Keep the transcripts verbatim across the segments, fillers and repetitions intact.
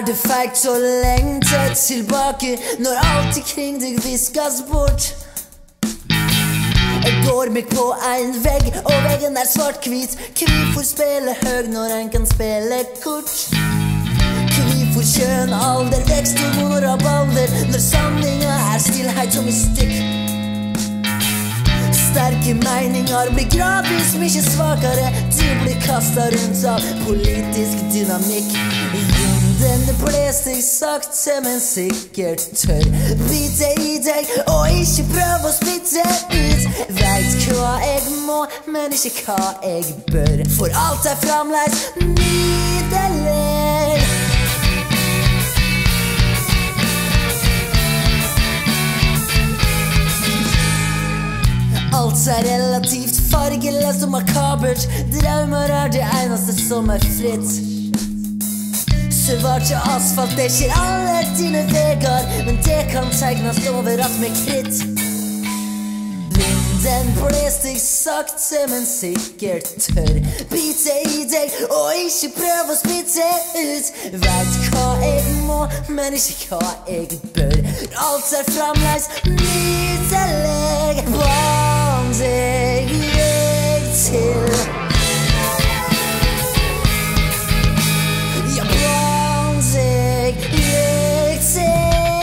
Er det feigt å lengte tilbake når alt ikring deg viskas bort? Jeg går meg på en vegg, og veggen er svart-hvit. Hvorfor spille høg når en kan spille kort? Hvorfor kjønn alder, vekst, hormoner og balder, når sanninga er stillhet som i stykk? Sterke meninger blir gradvis mye svakere. Du blir kastet rundt av politisk dynamikk. Vinden blåser deg sakte, men sikkert tørr. Bite i deg, og ikke prøv å spytte ut. Vet hva jeg må, men ikke hva jeg bør. For alt er fremleis nydelig. Alt er relativt fargeløst og makabert. Drømmer er det eneste som er fritt. Svart og asfalt, det skjer alle dine vegar, men det kan tegnes over at med kritt. Vinden blåser deg sakte, men sikkert tørr. Bite i deg, og ikke prøv å spytte ut. Vet hva jeg må, men ikke hva jeg bør. Alt er fremleis nydelig. Bland deg jeg til. Ja, bland deg jeg til.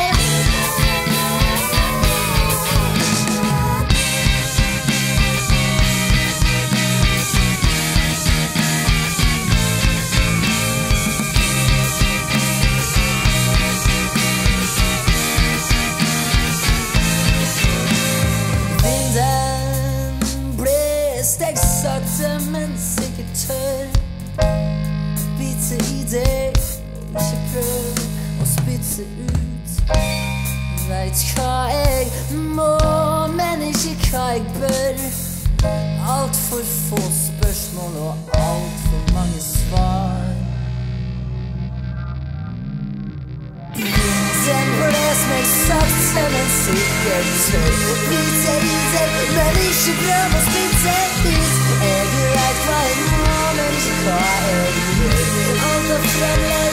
Sakte, men sikkert tørr. Bite i deg, og ikke prøv å spytte ut. Vet hva jeg må, men ikke hva jeg bør. Alt for få spørsmål og alt for mange svar. Vinden blåser meg sakte, men sikkert tørr. Bite i deg, men ikke prøv å spytte ut. Jeg vet hva jeg må, men ikke hva jeg gjør. Alt er fremleis